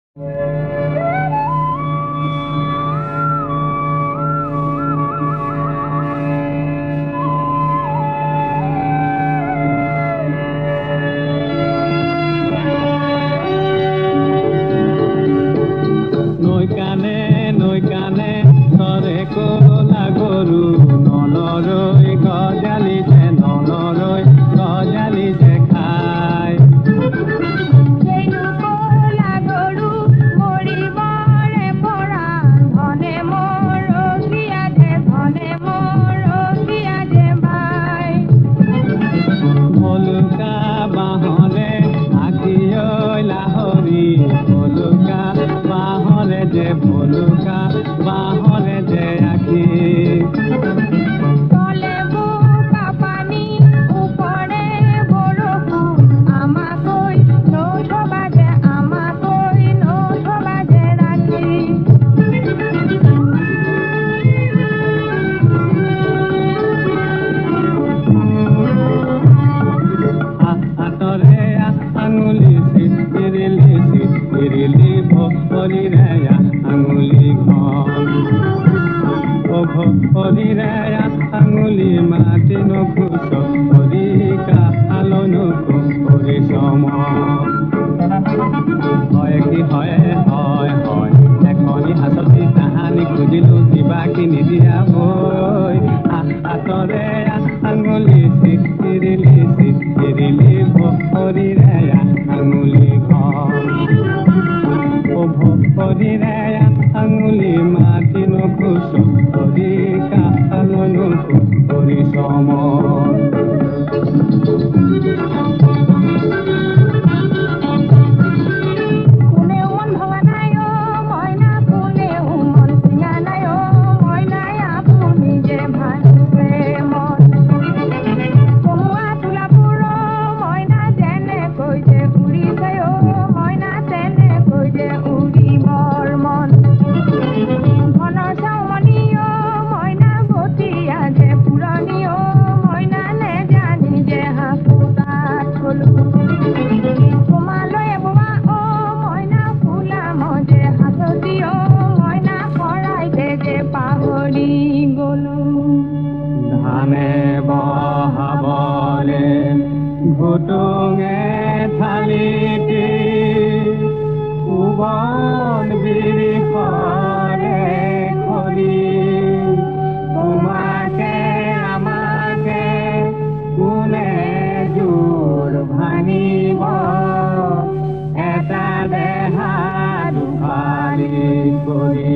নৈ কানে সরে কোলা গরু নলরৈ গজালিছে নলরৈ গজালিছে খায় ভলুকা বাহরে আঁকিয়ৈ লাহরি ভলুকা বাহরে যে ভলুকা বাহরে যে আঁকি আঙুলি সিরিলি ভরিরে আঙুলি ভরিরে আঙুলি মাটি নখুস ভরিকা আলো নখু পরিশ্রম হয় কি হয় হয় হয় এখনি হাততি তাহানি খুজিলো কিবা কিনি দিয়া বৈ হাতরে আঙুলি সিরিলি ভরিরে আঙুলি ভরিরে আঙুলি মাটি নখুস ভরিকা আলো নখু পরিশ্রম ধানে বহাবলে ঘুটুঙে থালিটি উবন বিৰিখৰে খৰি তোমাকে আমাকে কোনে জোৰ ভাঙিব এটা দেহা দুফালি কৰি